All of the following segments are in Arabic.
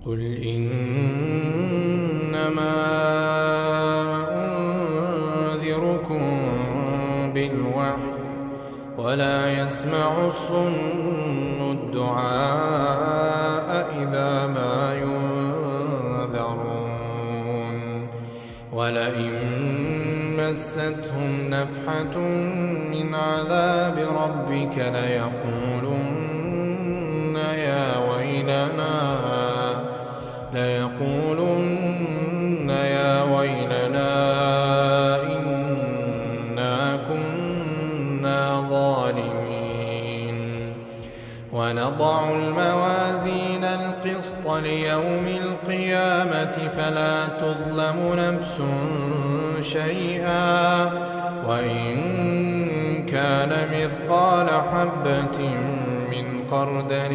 قل إنما أنذركم بالوحي ولا يسمع الصم الدعاء إذا ما ينذرون ولئن مستهم نفحة من عذاب ربك ليقولن يا ويلنا إنا كنا ظالمين ونضع الموازين القسط ليوم القيامة فلا تظلم نفس شيئا وإن كان مثقال حبة من خردل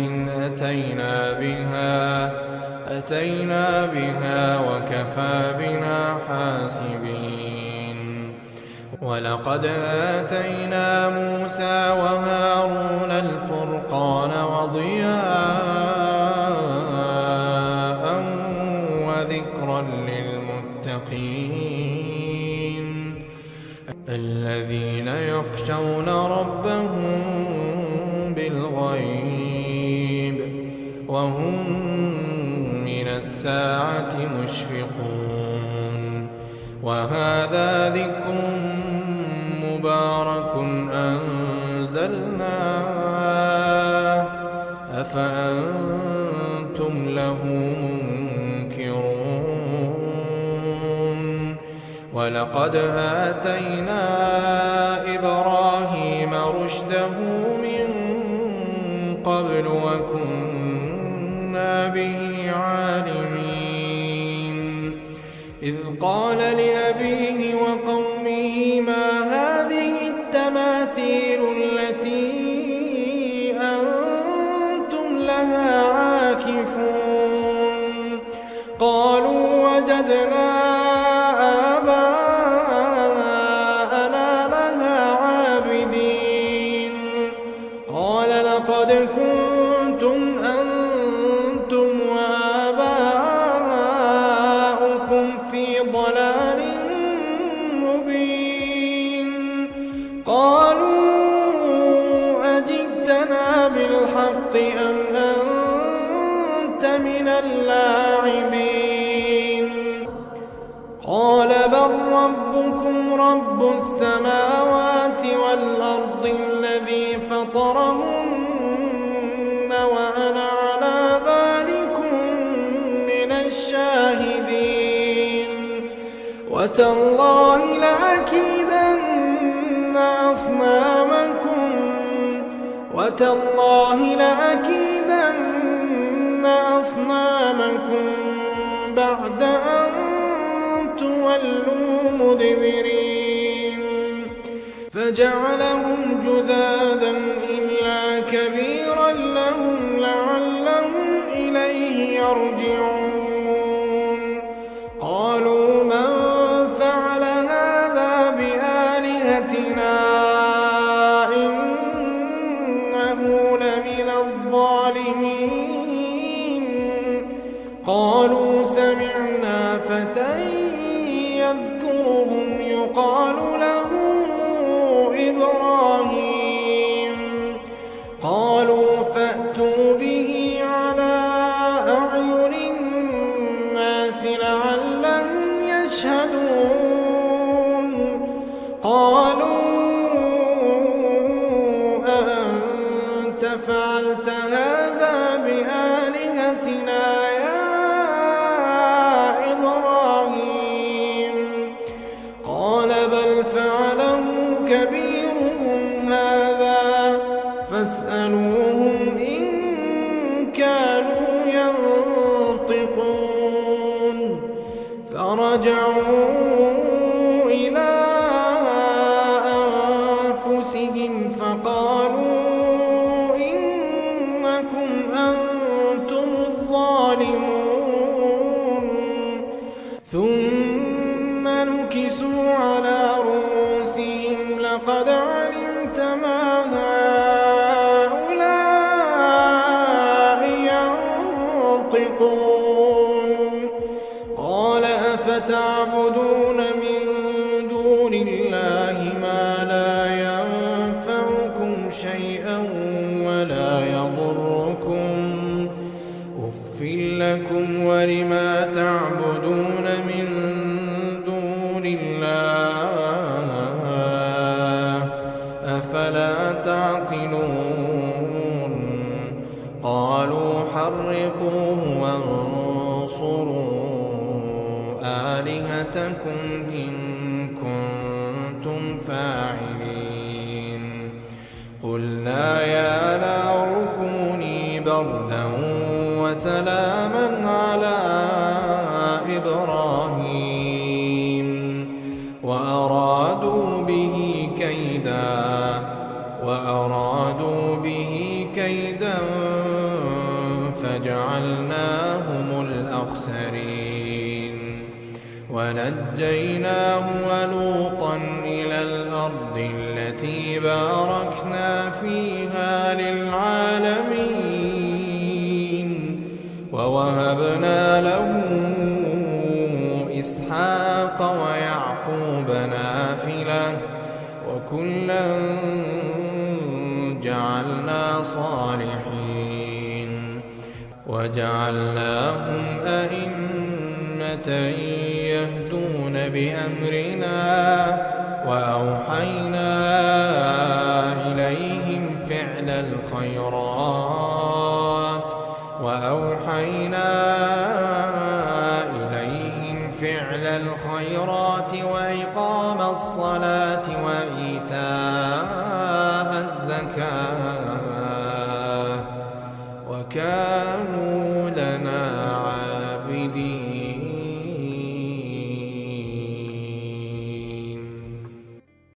أتينا بها وكفى بنا حاسبين ولقد آتينا موسى وهارون الفرقان وضياء وذكرا للمتقين الذين يخشون ربهم بالغيب وهم من الساعة مشفقون وهذا ذكر مبارك أنزلناه أفأنتم له منكرون ولقد آتينا إبراهيم رشده من قبل وكنا به عالمين إذ قال لأبيه وقومه ما هذه التماثيل التي أنتم لها عاكفون قالوا وجدنا آباءنا لها عابدين قال لقد كنتم أنتم وآباؤكم في ضلال مبين قالوا أجئتنا بالحق أم أنت من اللاعبين قال بل ربكم رب السماوات والأرض الذي فطرهن وأنا على ذلكم من الشاهدين وتالله لأكيدن أصنامكم بعد أن تولوا مدبرين فجعلهم جذاذا إلا كبيرا لهم لعلهم إليه يرجعون قالوا من فعل هذا بآلهتنا إنه لمن الظالمين قالوا سمعنا فتى يذكرهم يقال له إبراهيم قالوا فأتوا به على أعين الناس لعلهم يشهدون قالوا أأنت فعلت هذا بآلهتنا يا إبراهيم قال بل فعله كبيرهم هذا فاسألوهم إن كانوا ينطقون فرجعوا إلى أنفسهم فقالوا إنكم أنتم الظالمون ثم نكسوا على رؤوسهم لقد علمت ما هؤلاء ينطقون تعبدون من دون الله ما لا ينفعكم شيئا ولا يضركم أف لكم ولما تعبدون من دون الله أفلا تعقلون قالوا حرقوه وانصروا آلهتكم إن كنتم فاعلين قلنا يا نار كوني بردا وسلاما على إبراهيم وأرادوا به كيدا فجعلناهم الأخسرين ونجيناه ولوطا إلى الأرض التي باركنا فيها للعالمين ووهبنا له إسحاق ويعقوب نافلة وكلا جعلنا صالحين وجعلناهم أئمة يهدون بأمرنا وأوحينا إليهم فعل الخيرات وإقام الصلاة وإيتاء الزكاة